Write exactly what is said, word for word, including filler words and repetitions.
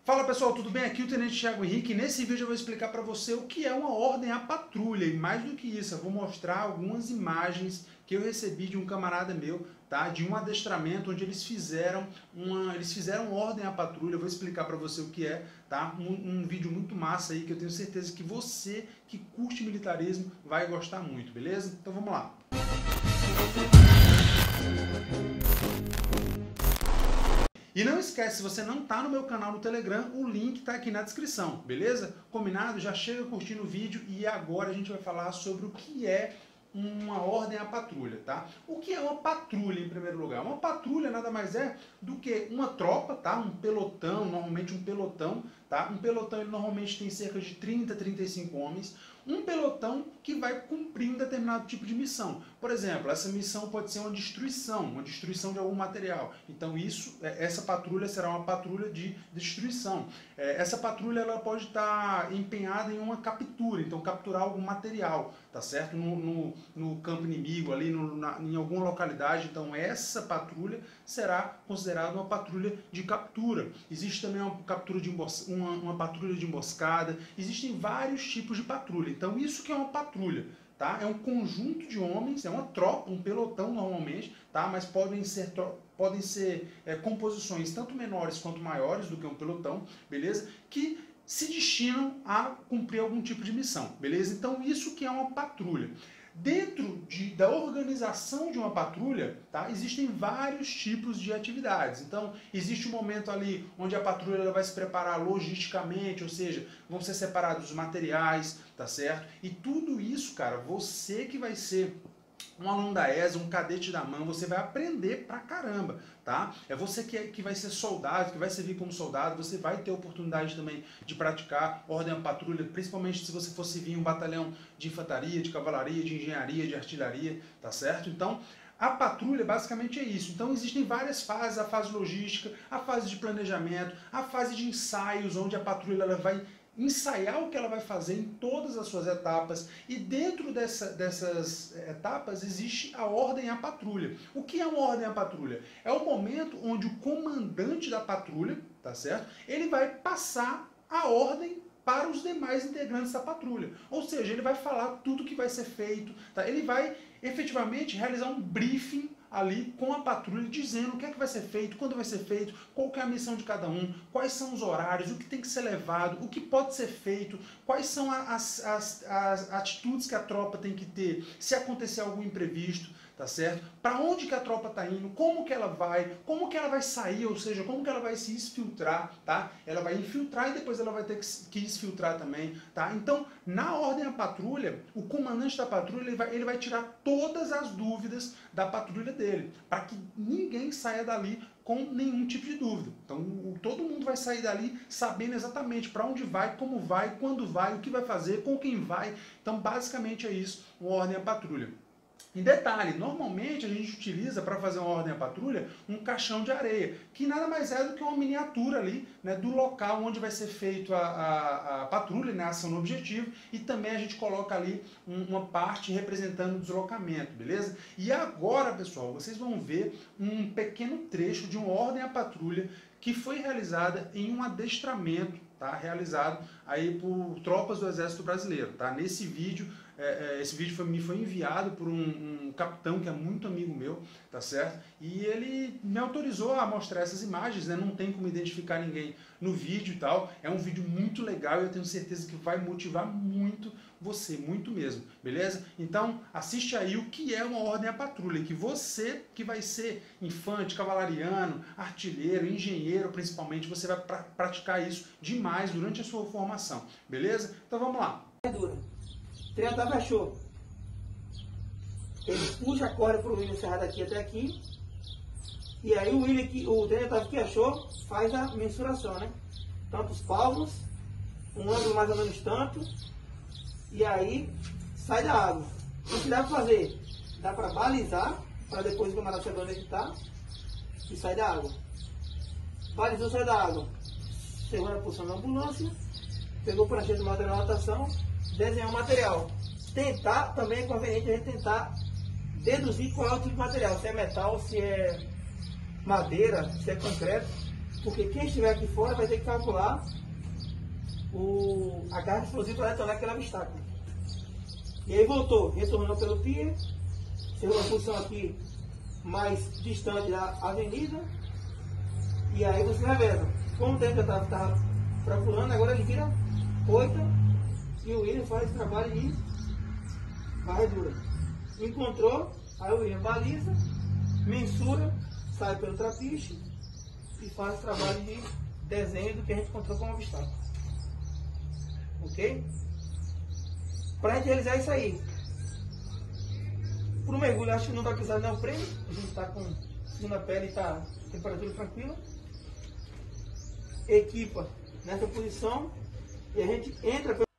Fala pessoal, tudo bem? Aqui é o Tenente Thiago Henrique e nesse vídeo eu vou explicar para você o que é uma ordem à patrulha e mais do que isso, eu vou mostrar algumas imagens que eu recebi de um camarada meu, tá? De um adestramento onde eles fizeram uma, eles fizeram ordem à patrulha, eu vou explicar para você o que é, tá? Um, um vídeo muito massa aí que eu tenho certeza que você que curte militarismo vai gostar muito, beleza? Então vamos lá. E não esquece, se você não está no meu canal no Telegram, o link está aqui na descrição, beleza? Combinado? Já chega curtindo o vídeo e agora a gente vai falar sobre o que é uma ordem à patrulha, tá? O que é uma patrulha em primeiro lugar? Uma patrulha nada mais é do que uma tropa, tá? Um pelotão, normalmente um pelotão, tá? Um pelotão ele normalmente tem cerca de trinta, trinta e cinco homens. Um pelotão que vai cumprir um determinado tipo de missão. Por exemplo, essa missão pode ser uma destruição, uma destruição de algum material. Então isso, essa patrulha será uma patrulha de destruição. Essa patrulha ela pode estar empenhada em uma captura, então capturar algum material, tá certo? No, no, no campo inimigo, ali no, na, em alguma localidade. Então essa patrulha será considerada uma patrulha de captura. Existe também uma, captura de embos, uma, uma patrulha de emboscada. Existem vários tipos de patrulha. Então isso que é uma patrulha, tá? É um conjunto de homens, é uma tropa, um pelotão normalmente, tá? Mas podem ser, podem ser é, composições tanto menores quanto maiores do que um pelotão, beleza? Que se destinam a cumprir algum tipo de missão, beleza? Então isso que é uma patrulha. Dentro de, da organização de uma patrulha, tá, existem vários tipos de atividades. Então, existe um momento ali onde a patrulha ela vai se preparar logisticamente, ou seja, vão ser separados os materiais, tá certo? E tudo isso, cara, você que vai ser um aluno da E S A, um cadete da M A M, você vai aprender pra caramba, tá? É você que, é, que vai ser soldado, que vai servir como soldado, você vai ter oportunidade também de praticar ordem à patrulha, principalmente se você for servir em um batalhão de infantaria, de cavalaria, de engenharia, de artilharia, tá certo? Então, a patrulha basicamente é isso. Então existem várias fases, a fase logística, a fase de planejamento, a fase de ensaios, onde a patrulha ela vai ensaiar o que ela vai fazer em todas as suas etapas, e dentro dessa, dessas etapas existe a ordem à patrulha. O que é uma ordem à patrulha? É o momento onde o comandante da patrulha, tá certo? Ele vai passar a ordem para os demais integrantes da patrulha. Ou seja, ele vai falar tudo que vai ser feito, tá? Ele vai efetivamente realizar um briefing ali com a patrulha, dizendo o que é que vai ser feito, quando vai ser feito, qual que é a missão de cada um, quais são os horários, o que tem que ser levado, o que pode ser feito, quais são as, as, as atitudes que a tropa tem que ter se acontecer algum imprevisto, tá certo? Para onde que a tropa está indo, como que ela vai, como que ela vai sair, ou seja, como que ela vai se exfiltrar, tá? Ela vai infiltrar e depois ela vai ter que, que exfiltrar também, tá? Então, na ordem à patrulha, o comandante da patrulha ele vai, ele vai tirar todas as dúvidas da patrulha dele, para que ninguém saia dali com nenhum tipo de dúvida. Então, o, todo mundo vai sair dali sabendo exatamente para onde vai, como vai, quando vai, o que vai fazer, com quem vai. Então, basicamente é isso, uma ordem à patrulha. Em detalhe, normalmente a gente utiliza para fazer uma ordem à patrulha um caixão de areia, que nada mais é do que uma miniatura ali, né, do local onde vai ser feita a, a, a patrulha, né, a ação no objetivo, e também a gente coloca ali um, uma parte representando o deslocamento, beleza? E agora, pessoal, vocês vão ver um pequeno trecho de uma ordem à patrulha que foi realizada em um adestramento, tá, realizado aí por tropas do Exército Brasileiro, tá? Nesse vídeo, é, é, esse vídeo foi, me foi enviado por um, um capitão que é muito amigo meu, tá certo? E ele me autorizou a mostrar essas imagens, né? Não tem como identificar ninguém no vídeo e tal. É um vídeo muito legal e eu tenho certeza que vai motivar muito você, muito mesmo, beleza? Então, assiste aí o que é uma ordem à patrulha, que você que vai ser infante, cavalariano, artilheiro, engenheiro principalmente, você vai pra, praticar isso demais durante a sua formação, beleza? Então vamos lá. O treinador achou. Ele puxa a corda para o William Serra daqui até aqui. E aí o William, que, o treinador que achou, faz a mensuração, né? Tantos palmos, um ângulo mais ou menos tanto. E aí sai da água. O que dá para fazer? Dá para balizar, para depois o camarada saber onde ele está. E sai da água. Balizou, sai da água. Segura a posição da ambulância. Pegou para encher do material de natação. Desenhar o material. Tentar, também é conveniente a gente tentar deduzir qual é o tipo de material. Se é metal, se é madeira, se é concreto. Porque quem estiver aqui fora vai ter que calcular o, a carga explosiva para detonar aquele obstáculo. E aí voltou, retornou pelo pier, chegou na posição aqui mais distante da avenida, e aí você reveza. Como o tempo que eu estava procurando, agora ele vira oito e o William faz trabalho de varredura. Encontrou, aí o William baliza, mensura, sai pelo trapiche e faz o trabalho de desenho do que a gente encontrou como obstáculo. Ok? Para a gente realizar isso aí, para o mergulho, acho que não vai precisar de neoprene, a gente está com segunda pele e está temperatura tranquila. Equipa nessa posição e a gente entra